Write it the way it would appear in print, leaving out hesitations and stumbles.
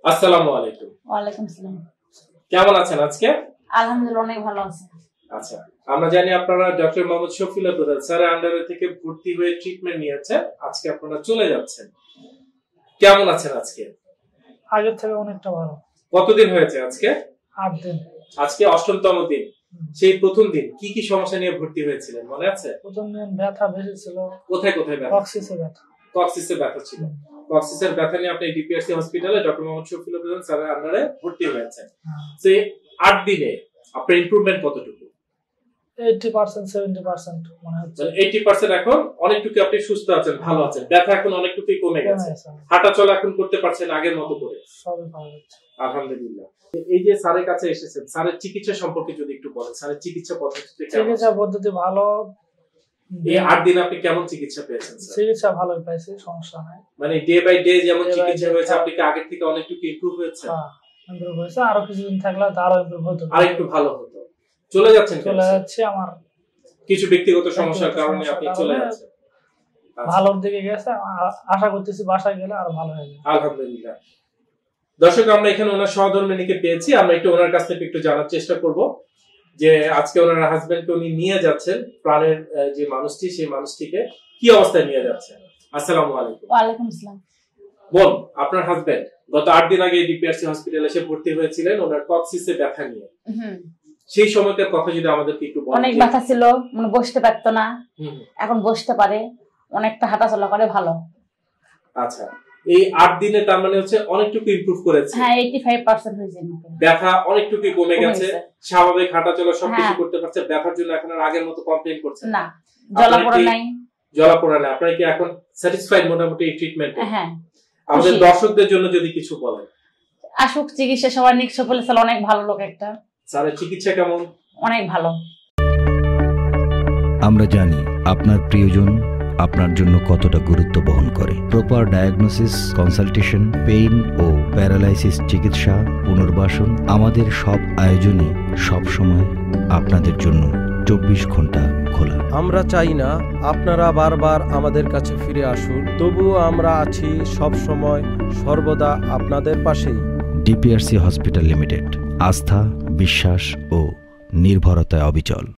আসসালামু আলাইকুম। ওয়ালাইকুম আসসালাম। কেমন আছেন আজকে? আলহামদুলিল্লাহ অনেক ভালো আছি। আচ্ছা, আমরা জানি আপনারা ডক্টর মোহাম্মদ শফিউল্লাহ প্রধান স্যারের আন্ডারে থেকে ভর্তি হয়ে ট্রিটমেন্ট নিয়েছেন। আজকে আপনারা চলে যাচ্ছেন। কেমন আছেন আজকে? আগের থেকে অনেকটা ভালো। কতদিন হয়েছে আজকে? 8 দিন। আজকে 8তম দিন। সেই প্রথম দিন কি কি সমস্যা নিয়ে ভর্তি হয়েছিলেন মনে আছে? প্রথম দিন ব্যথা বেশি ছিল। কোথায় কোথায় ব্যথা? কক্সিসে ব্যথা। কক্সিসে ব্যথা ছিল। কক্সিসের ব্যথা নিয়ে আপনি ডিপিআরসি হসপিটালে ডক্টর মোহাম্মদ শফিউল্লাহ প্রধান স্যারের আন্ডারে ভর্তি হয়েছেন। সেই 8 দিনে আপনার ইমপ্রুভমেন্ট কতটুকু? 80% 70% মনে হচ্ছে। 80% এখন অনেকটুকু আপনি সুস্থ আছেন, ভালো আছেন। ব্যথা এখন অনেকটুকুই কমে গেছে। হাঁটা চলা এখন করতে পারছেন আগের মতো করে। সবই ভালো হচ্ছে। আলহামদুলিল্লাহ। এই যে স্যারের কাছে এসেছেন, স্যারের চিকিৎসা সম্পর্কে যদি একটু বলেন, স্যারের চিকিৎসা পদ্ধতি কেমন? চিকিৎসা পদ্ধতি ভালো। এই 8 দিন আপনি কেমন চিকিৎসা পেয়েছেন স্যার? চিকিৎসা ভালোই পাইছি, সমস্যা নাই। মানে ডে বাই ডে যেমন চিকিৎসা হয়েছে আপনি কি আগের থেকে অনেকটুকু ইমপ্রুভ হয়েছে? হ্যাঁ, ইমপ্রুভ হয়েছে। আরো কিছুদিন থাকলে আরো ইমপ্রুভ হতো। আর একটু ভালো হতো। চলে যাচ্ছেন? চলে যাচ্ছে আমার কিছু ব্যক্তিগত সমস্যার কারণে আপনি চলে যাচ্ছেন। ভালোর দিকে গেছে, আশা করতেছি বাসায় গেলে আরো ভালো হয়ে যাবে। আলহামদুলিল্লাহ। দর্শক, আমরা এখানে ওনার সহধর্মিণীকে পেয়েছি। আমরা একটু ওনার কাছ থেকে একটু জানার চেষ্টা করব যে আজকে ওনার হাজবেন্ডকে উনি নিয়ে যাচ্ছেন, প্রাণের যে মানুষটি, সেই মানুষটিকে কি অবস্থায় নিয়ে যাচ্ছেন। আসসালামু আলাইকুম। ওয়ালাইকুম আসসালাম। বোন, আপনার হাজবেন্ড গত 8 দিন আগে ডিপিআরসি হসপিটালে এসে ভর্তি হয়েছিলেন ওনার কক্সিসে ব্যথা নিয়ে। সেই সময়কার কথা যদি আমাদেরকে একটু বলেন। অনেক ব্যথা ছিল, মানে বসতে পারতো না, এখন বসতে পারে, অনেকটা হাঁটাচলা করে ভালো। আচ্ছা, এই 8 দিনে তার মানে হচ্ছে অনেকটুকু ইমপ্রুভ করেছে। হ্যাঁ, 85% হয়েছে। ব্যথা অনেকটুকু কমে গেছে, স্বাভাবিক হাঁটাচলা সবকিছু করতে পারছে। ব্যথার জন্য এখন আর আগের মতো কমপ্লেইন করছে না, জ্বালাপোড়া নাই। জ্বালাপোড়া নাই। আপনারা কি এখন স্যাটিসফাইড মোটামুটি এই ট্রিটমেন্টে? হ্যাঁ। আমাদের দর্শকদের জন্য যদি কিছু বলেন। আসুক চিকিৎসা, সবাই নিক সফল স্যার অনেক ভালো লোক একটা। স্যারের চিকিৎসা কেমন? অনেক ভালো। আমরা জানি আপনার প্রিয়জন আপনার জন্য কতটা গুরুত্ব বহন করে। প্রপার ডায়াগনোসিস, কনসালটেশন, পেইন ও প্যারালাইসিস চিকিৎসা, পুনর্বাসন, আমাদের সব আয়োজনই সবসময় আপনাদের জন্য 24 ঘন্টা খোলা। আমরা চাই না আপনারা বারবার আমাদের কাছে ফিরে আসুন, তবুও আমরা আছি সব সময় সর্বদা আপনাদের পাশেই। ডিপিআরসি হসপিটাল লিমিটেড, আস্থা, বিশ্বাস ও নির্ভরতায় অবিচল।